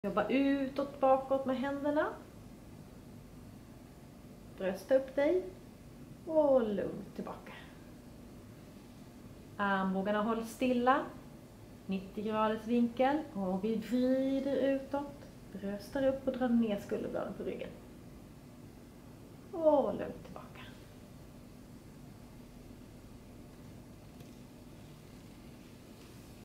Jobba utåt, bakåt med händerna. Brösta upp dig. Och lugnt tillbaka. Armbågarna hålls stilla. 90 graders vinkel. Och vi vrider utåt. Bröstar upp och drar ner skulderbladen på ryggen. Och lugnt tillbaka.